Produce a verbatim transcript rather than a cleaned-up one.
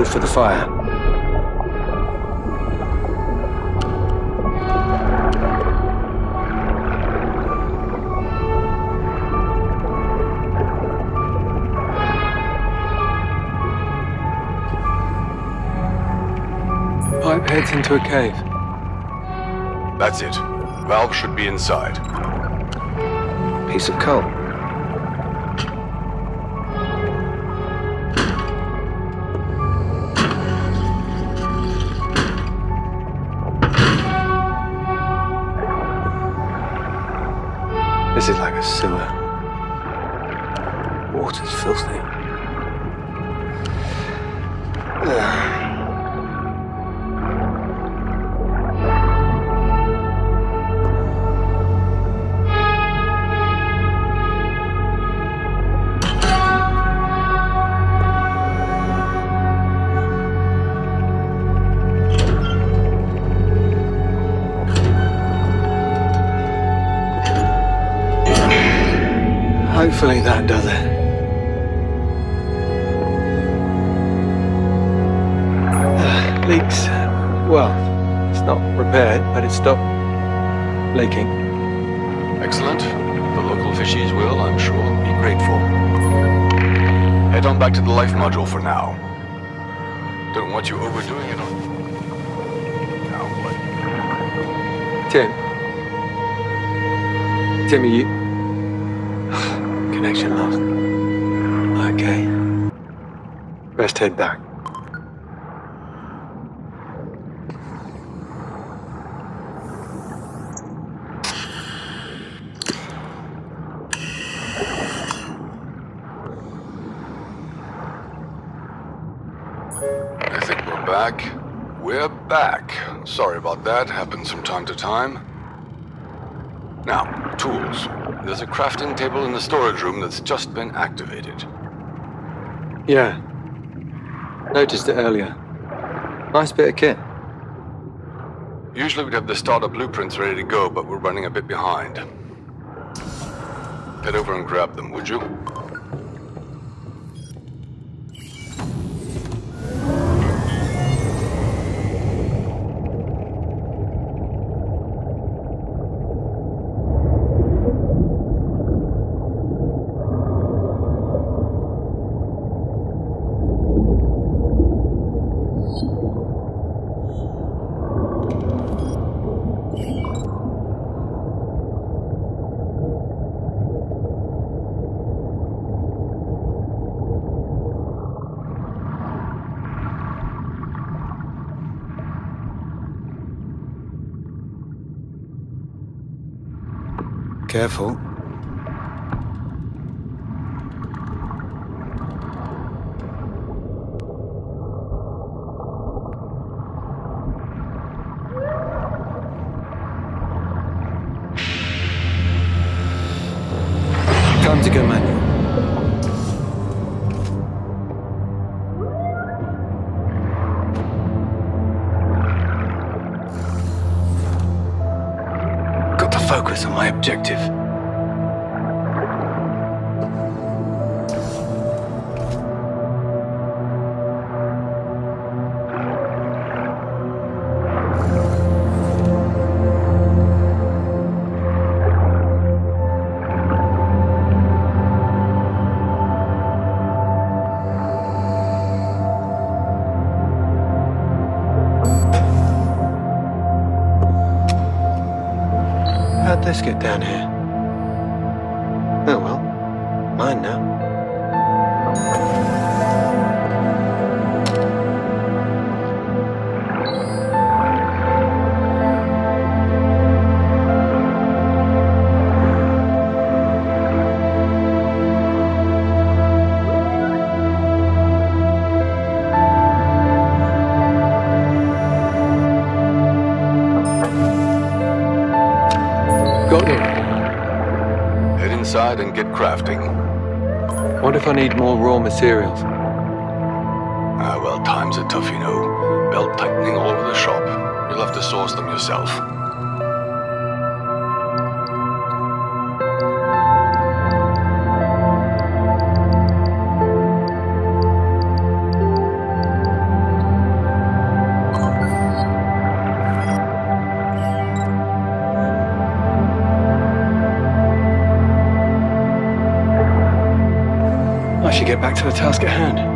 for the fire. Pipe heads into a cave. That's it. Valve should be inside. Piece of coal. This is like a sewer. Water's filthy. Ugh. Hopefully that does it. Uh, leaks. Well, it's not repaired, but it's stopped leaking. Excellent. The local fishies will, I'm sure, be grateful. Head on back to the life module for now. Don't want you overdoing it on... Now what? Tim. Timmy, you... Connection lost. Okay. Best head back. I think we're back. We're back. Sorry about that. Happens from time to time. Now, tools. There's a crafting table in the storage room that's just been activated. Yeah. Noticed it earlier. Nice bit of kit. Usually we'd have the starter blueprints ready to go, but we're running a bit behind. Head over and grab them, would you? Careful. Time to go manual. Got to focus on my objective. How'd this get down here? Oh well, mine now. Got them. Head inside and get crafting. What if I need more raw materials? Ah, well, times are tough, you know. Belt tightening all over the shop. You'll have to source them yourself. get back to the task at hand.